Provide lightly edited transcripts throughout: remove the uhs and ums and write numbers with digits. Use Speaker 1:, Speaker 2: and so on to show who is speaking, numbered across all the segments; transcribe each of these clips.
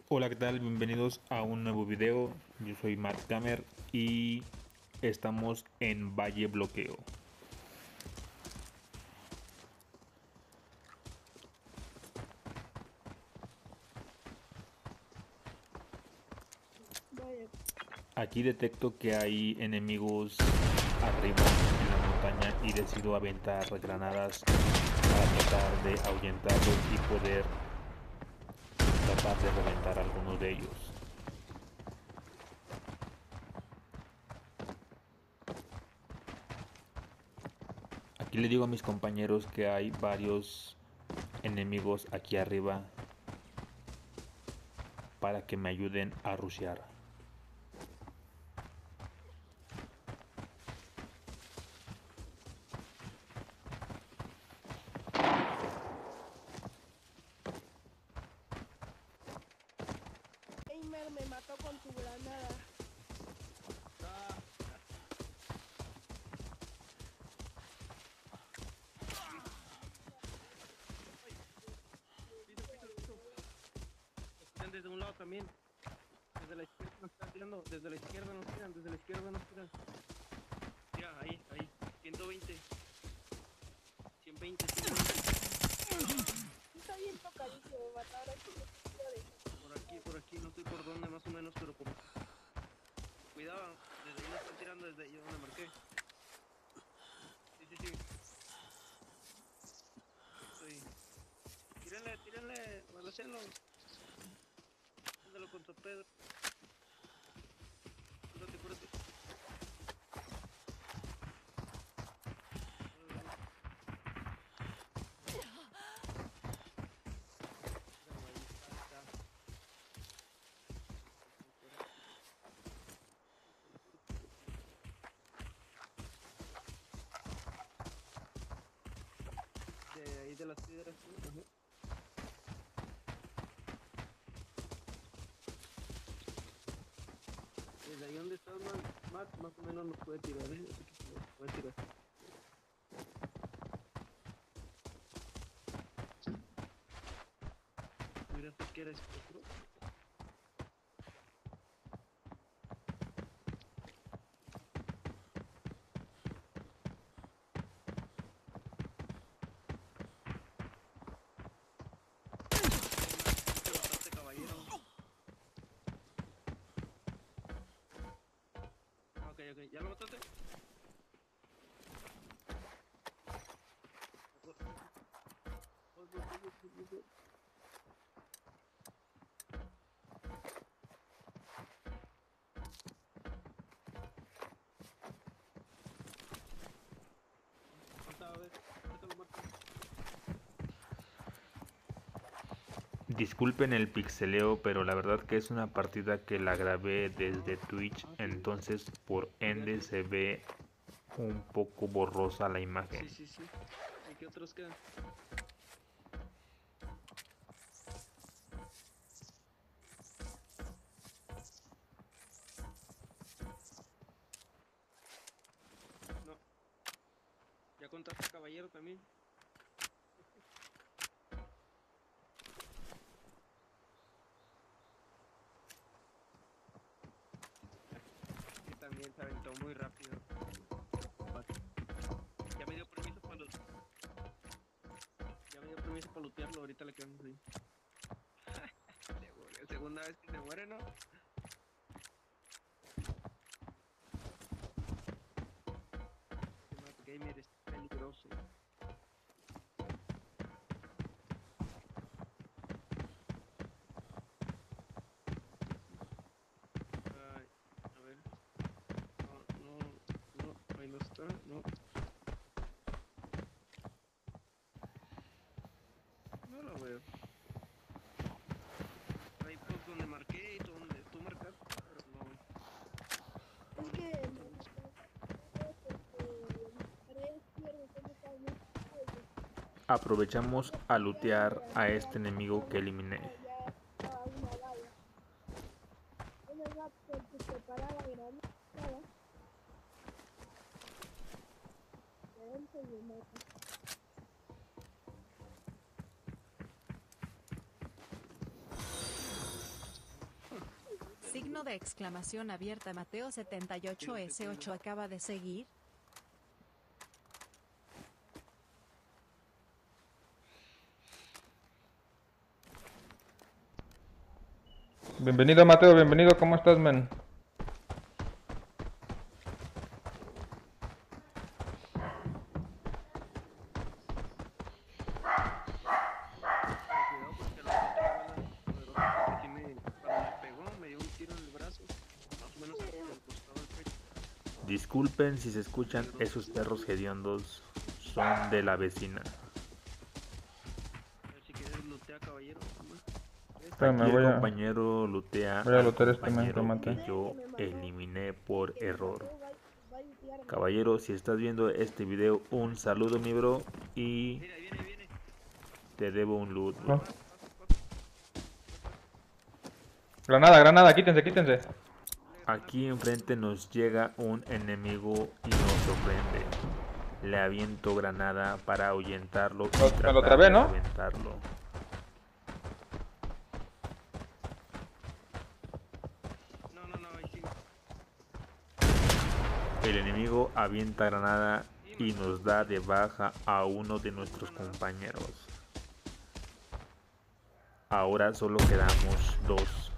Speaker 1: Hola, ¿qué tal? Bienvenidos a un nuevo video. Yo soy Matt Gamer y estamos en Valle Bloqueo.
Speaker 2: Vaya,
Speaker 1: Aquí detecto que hay enemigos arriba en la montaña y decido aventar granadas para tratar de ahuyentarlos y poder tratar de reventar a algunos de ellos. Aquí le digo a mis compañeros que hay varios enemigos aquí arriba para que me ayuden a rushear.
Speaker 2: Gamer me mató con tu granada.
Speaker 3: Tiran desde un lado también. Desde la izquierda nos están tirando. Desde la izquierda nos tiran. Desde la izquierda nos tiran. Mira, ahí. 120. 120, 120.
Speaker 2: Está bien tocadísimo, me mataron con el tiro de...
Speaker 3: Por aquí. No sé por dónde más o menos, pero por... Cuidado. Desde ahí nos están tirando. Desde ahí donde marqué. Sí. Estoy. Tírenle. Balacéenlo. Ándalo contra Pedro. Cúrate. Míralo, ahí está. De ahí de las piedras, ¿sí? Ajá. Desde ahí donde estás, Matt, más o menos nos puede tirar, ¿eh? Así que nos puede tirar. Mira, si quieres otro. Te mataste, caballero. Ok, ¿ya lo mataste? Voy. Falta, a ver, ahorita lo mato.
Speaker 1: Disculpen el pixeleo, pero la verdad que es una partida que la grabé desde Twitch,
Speaker 3: Sí.
Speaker 1: entonces por
Speaker 3: Ya,
Speaker 1: ende se ve un poco borrosa la imagen.
Speaker 3: sí. ¿Y qué otros quedan? No, ya contaste, caballero, también. Que también se aventó muy rápido. Ya me dio permiso para Ya me dio permiso para lootearlo, ahorita le quedamos ahí. Segunda vez que se muere, ¿no? Este Matt Gamer es peligroso. Ay, a ver. No, ahí no está, no. No lo veo. Ahí pues donde marqué y donde tú marcaste, pero no.
Speaker 2: Es que me mató porque disparé izquierdo, como estaba muy alto.
Speaker 1: Aprovechamos
Speaker 2: Yo
Speaker 1: a
Speaker 2: ya la
Speaker 1: lootear a
Speaker 2: levanté
Speaker 1: este
Speaker 2: al
Speaker 1: enemigo que
Speaker 2: piso,
Speaker 1: eliminé.
Speaker 2: ya estaba una bala. En el lapso en que preparaba la granada, de dentro y me mata.
Speaker 4: de exclamación abierta. Mateo 78S8 acaba de seguir.
Speaker 5: Bienvenido Mateo, bienvenido, ¿cómo estás, men?
Speaker 3: Cuidado porque la otra bala poderosa porque sí cuando me pegó me dio un tiro en el brazo, más o menos por el costado del pecho.
Speaker 1: Disculpen si se escuchan esos perros hediondos, son de la vecina.
Speaker 3: A ver si quieres lootea, caballero. Toma.
Speaker 5: Espérame,
Speaker 1: Aquí el
Speaker 5: voy a
Speaker 1: compañero lutea
Speaker 5: voy a
Speaker 1: al
Speaker 5: lootear este men que
Speaker 1: compañero
Speaker 5: maté.
Speaker 1: que yo eliminé por
Speaker 2: Que me
Speaker 1: error.
Speaker 2: mató, va a yutearme.
Speaker 1: Caballero, si estás viendo este video, un saludo, mi bro, y
Speaker 3: Mira, ahí viene.
Speaker 1: te debo un loot,
Speaker 5: ¿No?
Speaker 1: bro.
Speaker 5: Granada, granada, quítense, quítense.
Speaker 1: Aquí enfrente nos llega un enemigo y nos sorprende. Le aviento granada para ahuyentarlo y
Speaker 5: Me lo
Speaker 1: tratar
Speaker 5: trabé,
Speaker 1: de
Speaker 5: ¿no?
Speaker 1: reventarlo.
Speaker 3: No, ahí sí.
Speaker 1: El enemigo avienta granada y nos da de baja a uno de nuestros compañeros. Ahora solo quedamos dos.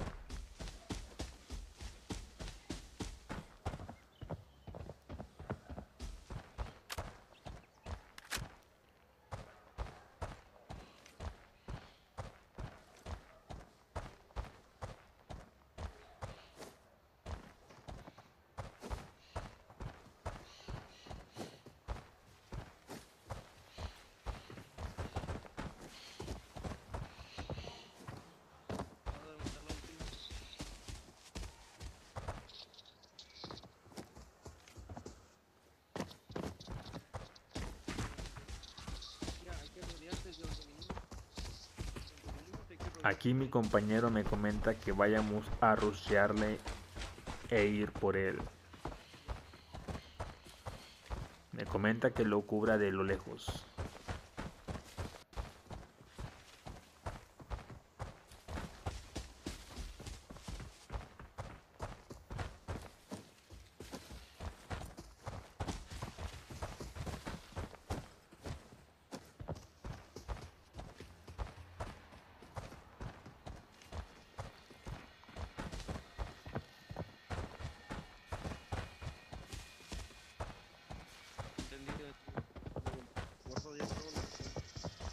Speaker 3: Vamos a levantar la última. Ya, hay que rodearse de donde vinimos. Donde venimos hay que rodearse.
Speaker 1: Aquí mi compañero me comenta que vayamos a rushearle e ir por él. Me comenta que lo cubra de lo lejos.
Speaker 3: Entendido. Voy a rodear todo lo que pueda.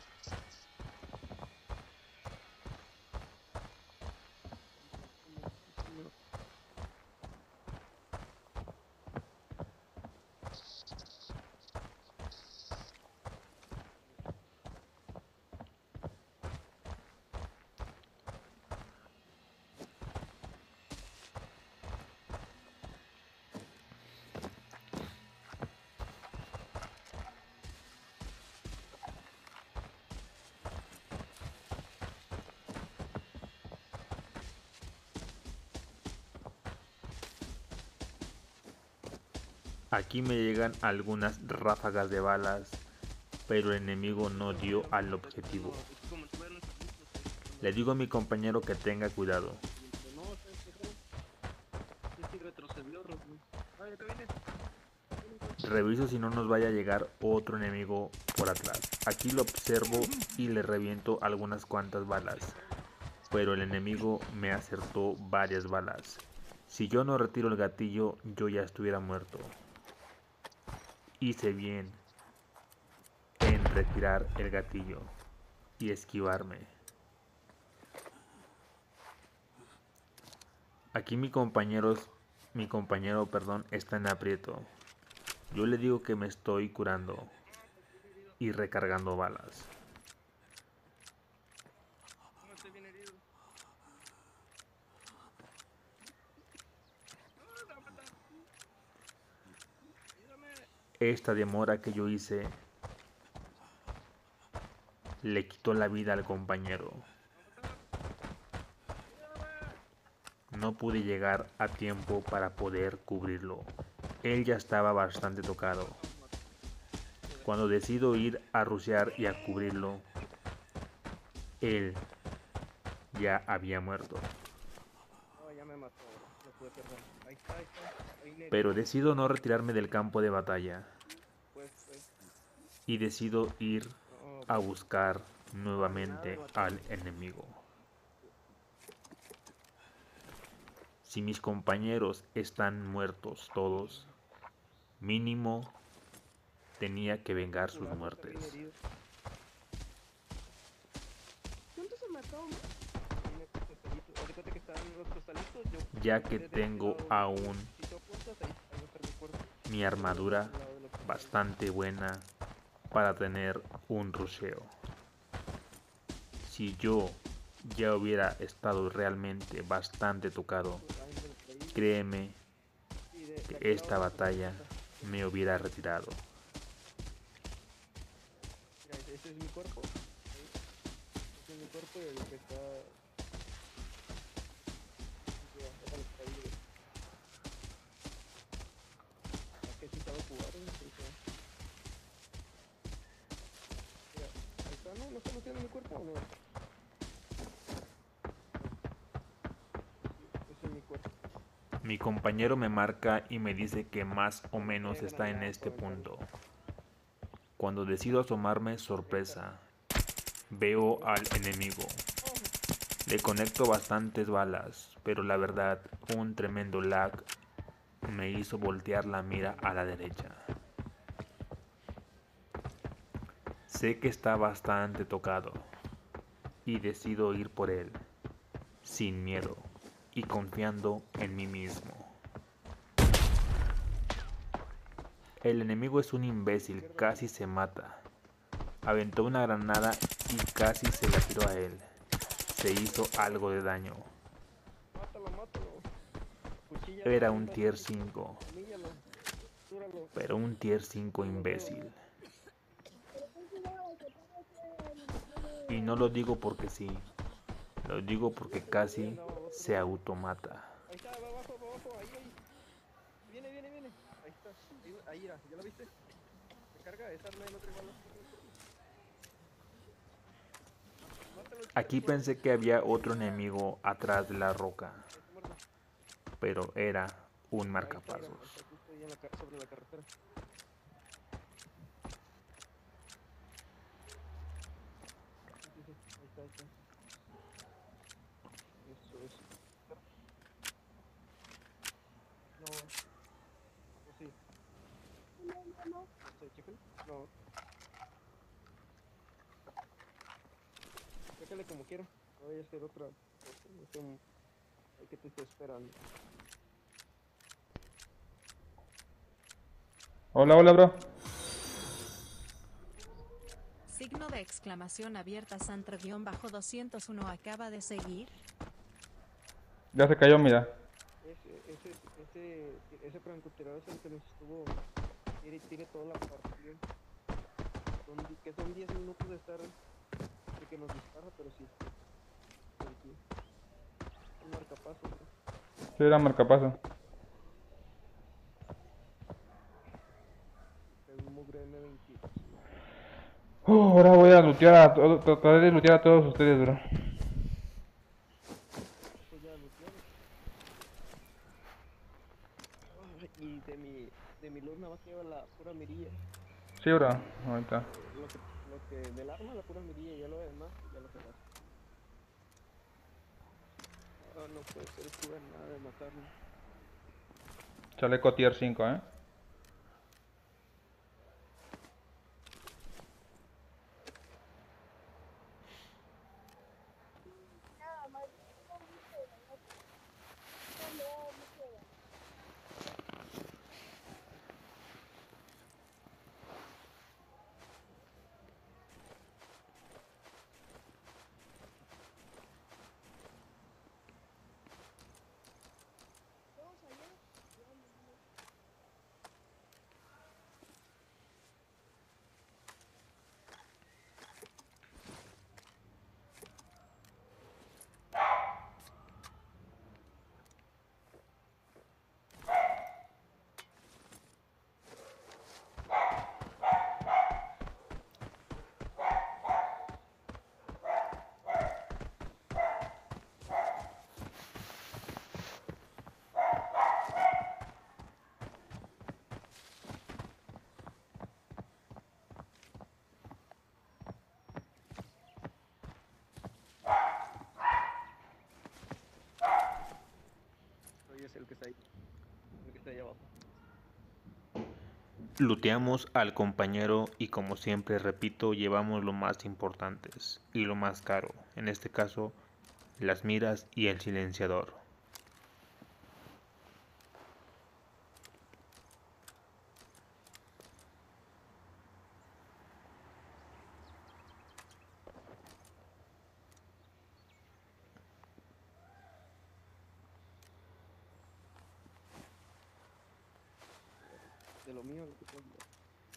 Speaker 1: Aquí me llegan algunas ráfagas de balas, pero el enemigo no dio al objetivo.
Speaker 3: Es como si fueran los amigos,
Speaker 1: Le digo a mi compañero que tenga cuidado.
Speaker 3: no, ¿sabes qué fue? Es que retrocedió, Rodney. Ay, acá viene.
Speaker 1: Reviso si no nos vaya a llegar otro enemigo por atrás. Aquí lo observo y le reviento algunas cuantas balas, pero el enemigo me acertó varias balas. Si yo no retiro el gatillo, yo ya estuviera muerto. Hice bien en retirar el gatillo y esquivarme. Aquí mi compañero, está en aprieto. Yo le digo que me estoy curando y recargando balas.
Speaker 3: No, estoy bien herido. Ayúdame.
Speaker 1: Esta demora que yo hice le quitó la vida al compañero. No pude llegar a tiempo para poder cubrirlo. Él ya estaba bastante tocado. Cuando decido ir a rushear y a cubrirlo, él ya había muerto.
Speaker 3: Oh, ya me mató, no pude perder. Ahí está, ahí le
Speaker 1: Pero decido no retirarme del campo de batalla
Speaker 3: pues,
Speaker 1: y decido ir
Speaker 3: no,
Speaker 1: a buscar
Speaker 3: nada de
Speaker 1: nuevamente
Speaker 3: matar.
Speaker 1: al enemigo. Si mis compañeros están muertos todos, mínimo tenía que vengar sus
Speaker 3: Una cosa bien
Speaker 1: muertes,
Speaker 3: herido.
Speaker 2: ¿Cuántos se mató, man?
Speaker 3: Tiene costalitos. Haz de cuenta que estaban los costalitos. Yo
Speaker 1: ya
Speaker 3: me
Speaker 1: que
Speaker 3: quedé de este
Speaker 1: tengo
Speaker 3: lado.
Speaker 1: aún
Speaker 3: Si tú apuntas, ahí va a estar mi cuerpo.
Speaker 1: mi
Speaker 3: Yo
Speaker 1: armadura
Speaker 3: del lado de los costalitos.
Speaker 1: bastante buena para tener un rusheo. Si yo ya hubiera estado realmente bastante tocado,
Speaker 3: Ahí me lo traí.
Speaker 1: créeme
Speaker 3: Y de
Speaker 1: que
Speaker 3: aquel
Speaker 1: esta
Speaker 3: lado de la
Speaker 1: batalla
Speaker 3: puerta.
Speaker 1: me hubiera retirado.
Speaker 3: Mira, ese es mi cuerpo. Ahí. Ese es mi cuerpo y el que está. Ya, déjalo que está ahí. ¿A qué sí sabe jugar? Mira, ahí está, ¿no? ¿No está luciendo mi cuerpo o no? Sí, ese es mi cuerpo.
Speaker 1: Mi compañero me marca y me dice que más o
Speaker 3: No
Speaker 1: menos
Speaker 3: tengan
Speaker 1: está en
Speaker 3: allá
Speaker 1: este
Speaker 3: para aventarlo.
Speaker 1: punto. Cuando decido asomarme, sorpresa, veo al enemigo. Le conecto bastantes balas, pero la verdad, un tremendo lag me hizo voltear la mira a la derecha. Sé que está bastante tocado y decido ir por él, sin miedo y confiando en mí mismo. El enemigo es un imbécil, casi se mata. Aventó una granada y casi se la tiró a él. Se hizo algo de daño.
Speaker 3: Mátalo, mátalo. Cuchíllalo,
Speaker 1: Era un
Speaker 3: aviéntalo,
Speaker 1: tier 5,
Speaker 3: humíllalo, túralo.
Speaker 1: pero un tier 5 imbécil.
Speaker 2: Pero ten cuidado, que puede ser
Speaker 1: Y no lo digo porque sí, lo digo porque casi se automata.
Speaker 3: Ahí está, va abajo, ahí, ahí. Viene, viene, viene. Ahí está. Ahí irá, ¿ya lo viste? Se carga, esa arma no trae balas. Mátalo,
Speaker 1: Aquí
Speaker 3: chico.
Speaker 1: pensé que había otro enemigo atrás de la roca,
Speaker 3: Ahí está muerto.
Speaker 1: pero era un
Speaker 3: Ahí está, mira, ahí
Speaker 1: marcapasos.
Speaker 3: está justo ahí en sobre la carretera. Sí, sí, sí, ahí está, ahí está. Eso, eso. No, o sí, no sé, chécale. No, chécale como quiera. No vaya a ser otra cosa, no sé, hay que te esté esperando.
Speaker 5: Hola, hola, bro.
Speaker 4: Signo de exclamación abierta Santra-201 acaba de seguir.
Speaker 5: Ya se cayó, mira.
Speaker 3: Ese francotirador es el que nos estuvo. Tiene toda la partida. Que son 10 minutos de estar. De que nos dispara, pero sí. Un marcapaso, ¿no?
Speaker 5: Sí, era marcapaso.
Speaker 3: Es un mugre M20.
Speaker 5: Ahora voy a lootear a tratar de lootear a todos ustedes, bro.
Speaker 3: Pues ya luteado. Y de mi luz nada más lleva la pura mirilla.
Speaker 5: Sí, bro. Ahorita.
Speaker 3: Lo que del arma, la pura mirilla, y ya lo demás, ya lo pegas. Ah, no puede ser, estuve nada de matarlo.
Speaker 5: Chaleco tier 5, eh.
Speaker 2: nada más. No, no queda, no queda. Vamos allá.
Speaker 3: el que está ahí. El que está ahí abajo.
Speaker 1: Looteamos al compañero y como siempre repito, llevamos lo más importantes y lo más caro, en este caso las miras y el silenciador.
Speaker 3: De lo mío, lo que puedo llevar.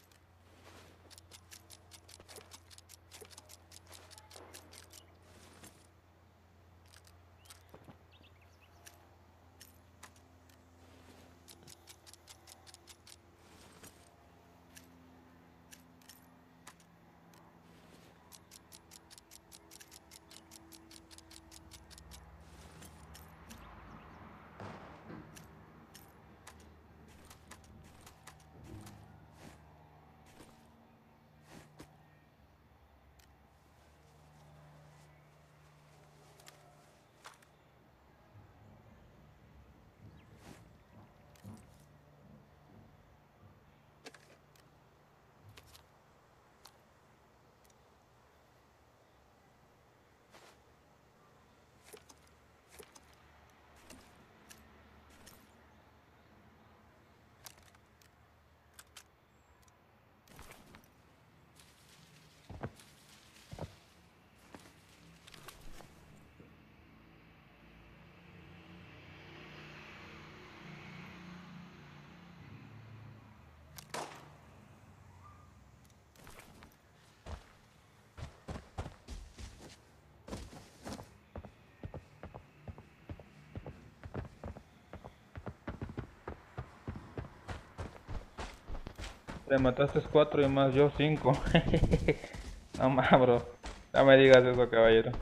Speaker 5: Le mataste 4 y más yo 5. No más, bro. No me digas eso, caballero.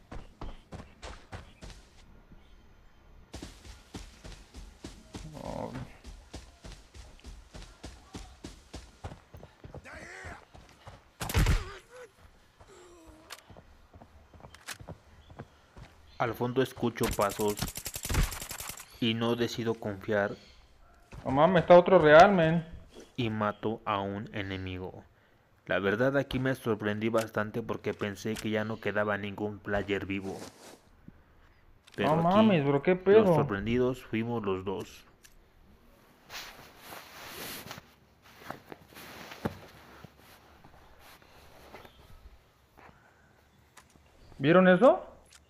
Speaker 5: No.
Speaker 1: Al fondo escucho pasos y no decido confiar
Speaker 5: No mames, está otro real, men.
Speaker 1: y mato a un enemigo. La verdad aquí me sorprendí bastante porque pensé que ya no quedaba ningún player vivo. Pero
Speaker 5: No
Speaker 1: aquí
Speaker 5: mames, bro, qué
Speaker 1: los
Speaker 5: pedo.
Speaker 1: sorprendidos fuimos los dos.
Speaker 5: ¿Vieron eso?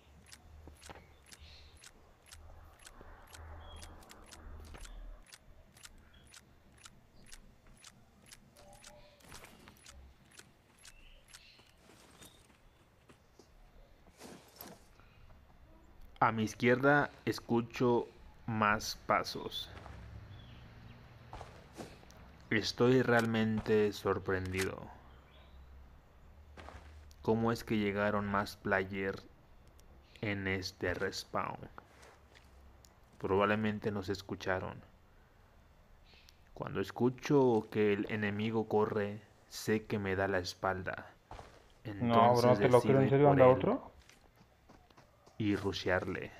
Speaker 1: A mi izquierda escucho más pasos. Estoy realmente sorprendido. ¿Cómo es que llegaron más player en este respawn? Probablemente nos escucharon. Cuando escucho que el enemigo corre, sé que me da la espalda.
Speaker 5: No, bro,
Speaker 1: Entonces
Speaker 5: te lo creo,
Speaker 1: decido
Speaker 5: ¿en
Speaker 1: ir
Speaker 5: serio
Speaker 1: por
Speaker 5: anda
Speaker 1: él
Speaker 5: otro?
Speaker 1: y rushearle.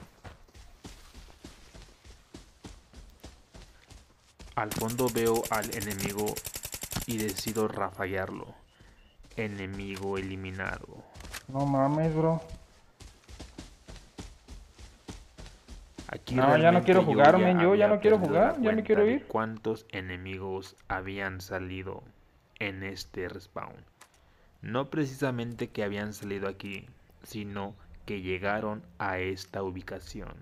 Speaker 1: Al fondo veo al enemigo y decido rafallarlo. Enemigo eliminado.
Speaker 5: No mames, bro.
Speaker 1: Aquí
Speaker 5: No, ya no
Speaker 1: realmente
Speaker 5: quiero
Speaker 1: yo
Speaker 5: jugar,
Speaker 1: ya
Speaker 5: men, yo ya
Speaker 1: había
Speaker 5: no quiero
Speaker 1: perdido la
Speaker 5: jugar, ya me
Speaker 1: cuenta
Speaker 5: quiero
Speaker 1: de
Speaker 5: ir.
Speaker 1: cuántos enemigos habían salido en este respawn. No precisamente que habían salido aquí, sino que llegaron a esta ubicación.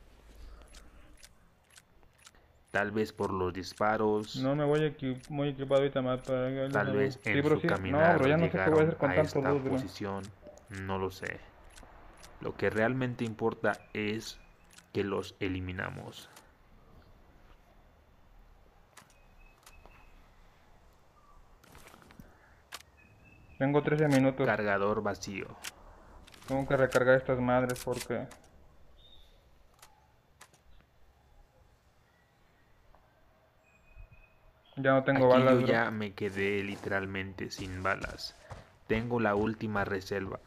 Speaker 1: Tal vez por los disparos,
Speaker 5: No me voy muy equipado ahorita más para...
Speaker 1: tal vez
Speaker 5: Sí,
Speaker 1: en
Speaker 5: bro,
Speaker 1: su
Speaker 5: sí. No, bro,
Speaker 1: caminar
Speaker 5: ya no sé qué voy a
Speaker 1: llegaron
Speaker 5: hacer con
Speaker 1: a
Speaker 5: tanto
Speaker 1: esta
Speaker 5: luz, bro.
Speaker 1: posición, no lo sé. Lo que realmente importa es que los eliminamos.
Speaker 5: Tengo 13 minutos.
Speaker 1: Cargador vacío.
Speaker 5: Tengo que recargar estas madres porque... Ya no tengo
Speaker 1: Aquí yo
Speaker 5: balas, bro.
Speaker 1: ya me quedé literalmente sin balas. Tengo la última reserva.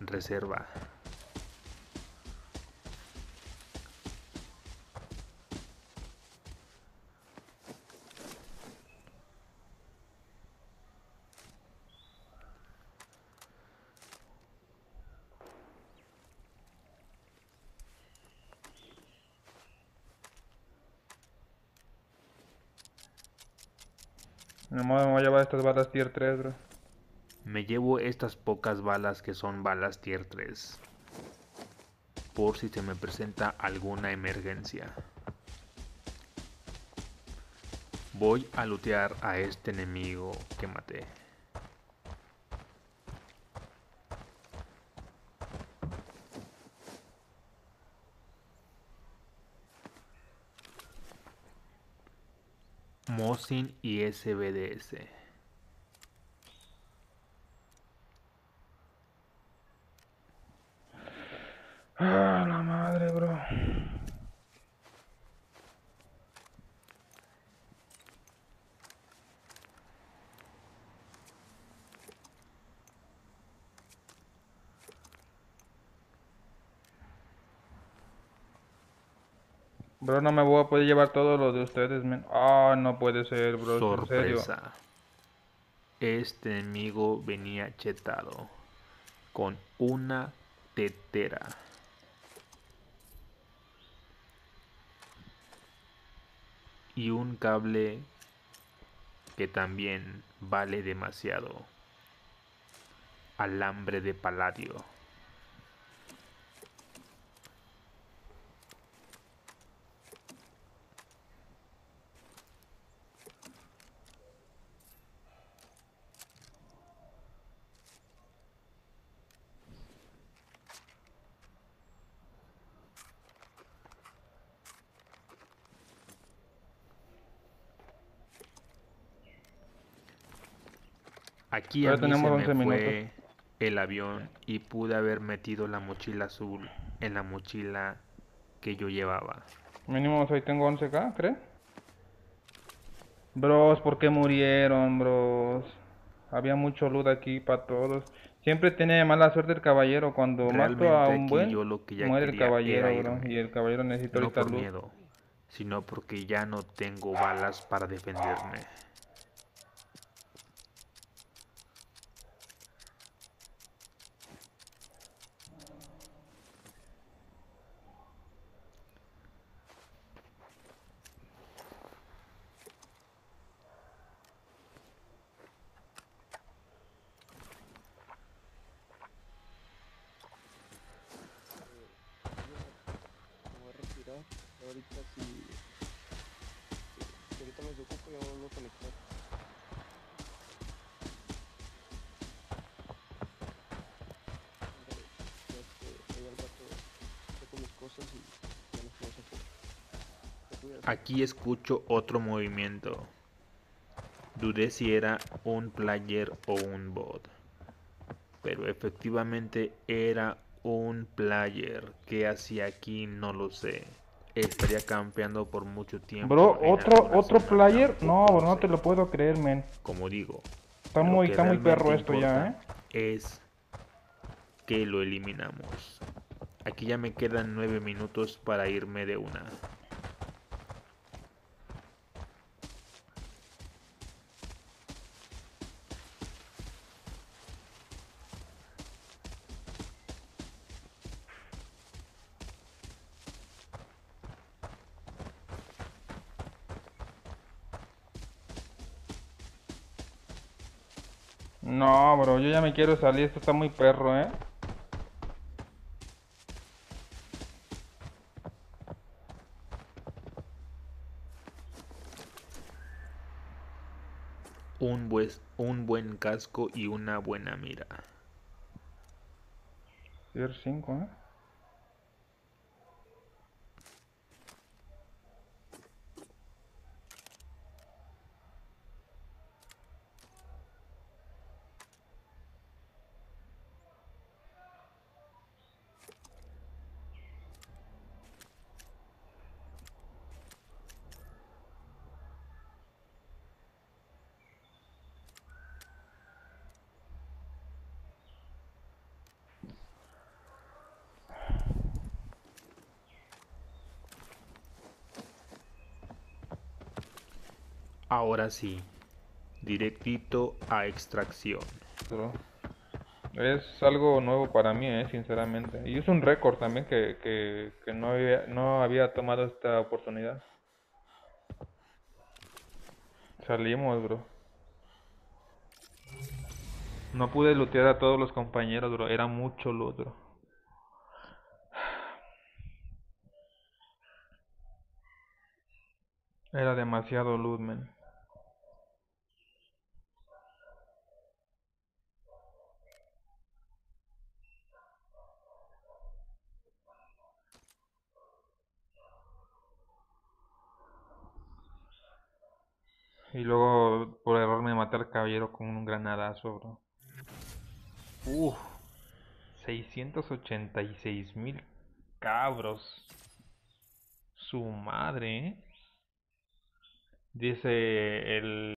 Speaker 5: Nomás me voy a llevar estas balas tier 3, bro.
Speaker 1: Me llevo estas pocas balas que son balas tier 3. Por si se me presenta alguna emergencia. Voy a lootear a este enemigo que maté. Mosin y SBDS.
Speaker 5: Ah, la madre, bro. Bro, no me voy a poder llevar todo lo de ustedes, men. Ah, no puede ser, bro. ¿En serio?
Speaker 1: Sorpresa. Este enemigo venía chetado con una tetera. Y un cable que también vale demasiado. Alambre de paladio. Aquí a
Speaker 5: Ya
Speaker 1: mí
Speaker 5: tenemos
Speaker 1: se me
Speaker 5: 11 minutos.
Speaker 1: fue el avión y pude haber metido la mochila azul en la mochila que yo llevaba.
Speaker 5: Mínimo hoy tengo 11k, ¿crees? Bros, ¿por qué murieron, bros? Había mucho loot aquí para todos. Siempre tiene mala suerte el caballero. Cuando mato a
Speaker 1: Realmente
Speaker 5: un
Speaker 1: aquí
Speaker 5: buen,
Speaker 1: yo lo que ya
Speaker 5: muere el
Speaker 1: quería
Speaker 5: caballero,
Speaker 1: era
Speaker 5: bro.
Speaker 1: irme.
Speaker 5: Y el caballero necesita
Speaker 1: No
Speaker 5: ahorita
Speaker 1: por
Speaker 5: loot.
Speaker 1: miedo, sino porque ya no tengo balas para defenderme.
Speaker 3: Me voy a retirar. Ahorita si ahorita me desocupo ya me vuelvo a conectar. Ándale, ahí al rato saco mis cosas y ya nos vamos a hacer. Te cuidas.
Speaker 1: Aquí escucho otro movimiento. Dudé si era un player o un bot. Pero efectivamente era un player. ¿Qué hacía aquí? No lo sé. Estaría campeando por mucho tiempo.
Speaker 5: Bro,
Speaker 1: en
Speaker 5: otro
Speaker 1: alguna zona,
Speaker 5: player. No,
Speaker 1: tampoco
Speaker 5: bro, no
Speaker 1: sé.
Speaker 5: te lo puedo creer, men.
Speaker 1: Como digo,
Speaker 5: Está
Speaker 1: lo
Speaker 5: muy
Speaker 1: que
Speaker 5: perro
Speaker 1: realmente
Speaker 5: esto ya,
Speaker 1: importa es que lo eliminamos. Aquí ya me quedan 9 minutos para irme de una.
Speaker 5: No, bro, yo ya me quiero salir. Esto está muy perro,
Speaker 1: Un buen casco y una buena mira.
Speaker 5: Tier 5,
Speaker 1: Ahora sí, directito a extracción.
Speaker 5: bro. Es algo nuevo para mí, sinceramente. Y es un récord también que no había tomado esta oportunidad. Salimos, bro. No pude lootear a todos los compañeros, bro. Era mucho loot, bro. Era demasiado loot, man. Y luego por error me maté al caballero con un granadazo, bro. Uff, 686,000 cabros. Su madre, ¿eh? Dice el